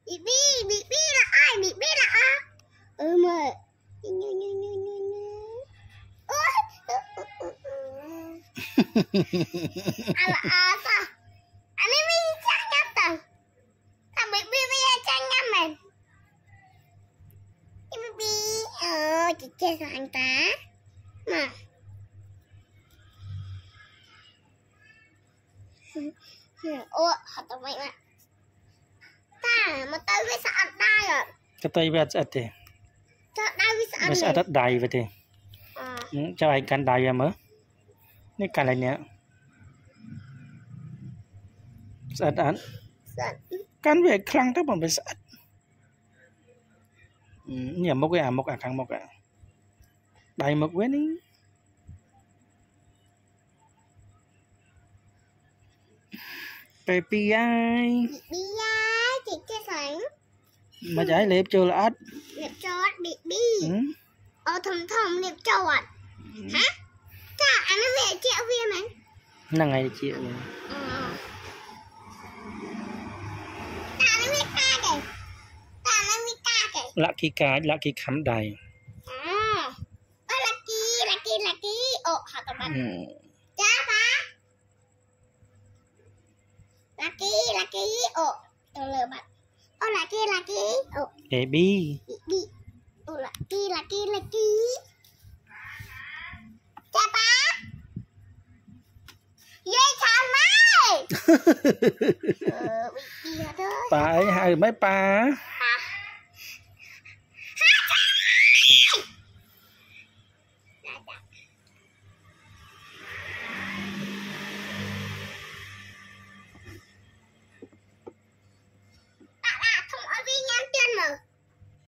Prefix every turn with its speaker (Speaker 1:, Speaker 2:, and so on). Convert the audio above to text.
Speaker 1: Bị bi là ai? Bị bi là ai? Mà ala asa. Ani mi cakap tapi bibi cakap men. Bibi, cici sang ta. Mà. Hạt tao vậy mà. Ta mà tao biết sao ăn đai rồi.
Speaker 2: Cái tay biết sao thế?
Speaker 1: Sao đai biết sao ăn?
Speaker 2: Biết sao đất đai vậy thế? Cho anh căn đai em á. Ini căn này nè. Sao ăn? Căn về khăng các bạn biết sao. Nhà mốc cái khăng mốc à. Đai mốc với ní. Baby ai?
Speaker 1: Baby ai? Chị chơi sẵn.
Speaker 2: Mà trái liệp chưa là ếch.
Speaker 1: Liệp cho ếch baby. Thầm liệp cho ếch. Hả? Chà, anh nó về chịu viên mà.
Speaker 2: Là ngày chịu.
Speaker 1: Ta nó biết ca kìa. Ta nó biết ca kìa.
Speaker 2: Lạ kỳ khám đầy.
Speaker 1: Lạ kỳ. Hạt tao bắn. Chà ba. Laki. Tao lừa bạn. Laki.
Speaker 2: Baby.
Speaker 1: Laki. Chà ba. Dây thằng mày. Bị thôi.
Speaker 2: Bà ấy hai mấy ba.
Speaker 1: Ha.